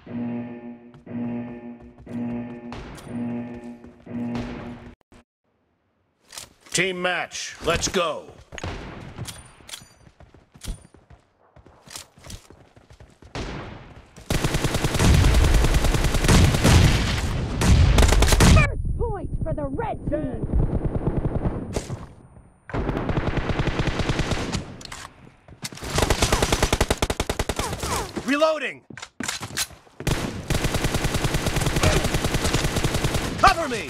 Team match, let's go. First point for the red team. Reloading! Cover me!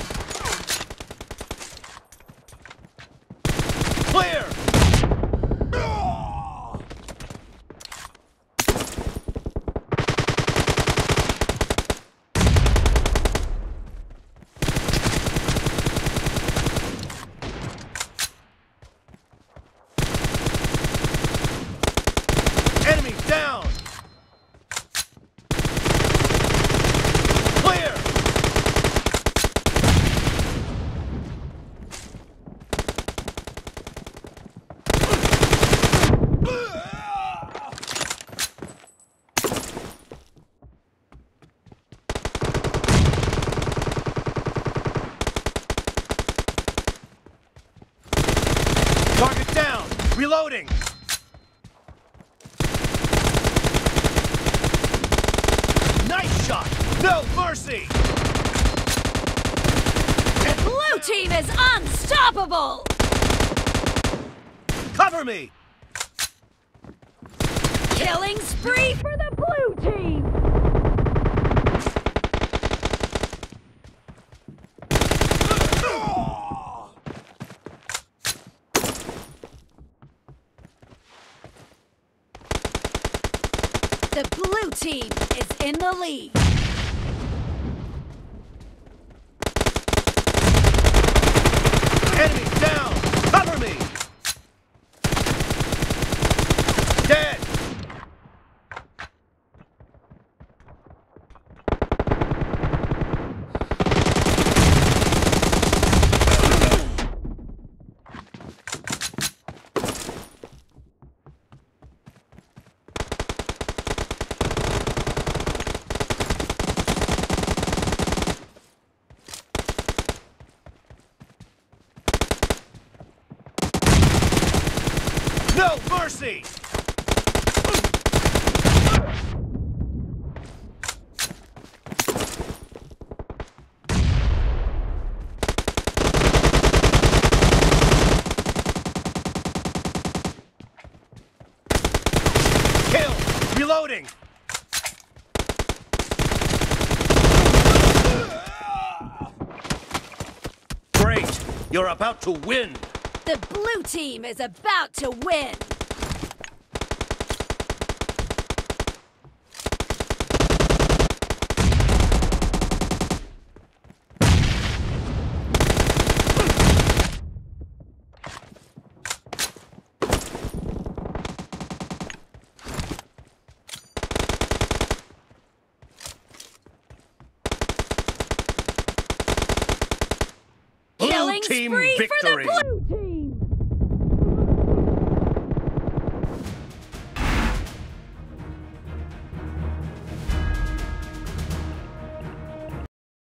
Clear! Enemy down! Clear! Target down! Reloading! Nice shot! No mercy! Blue team is unstoppable! Cover me! Killing spree for the blue team! The blue team is in the lead. Enemy down! Cover me! Dead! No mercy! Kill! Reloading! Great! You're about to win! The blue team is about to win. Blue Killing team spree victory! for the blue team!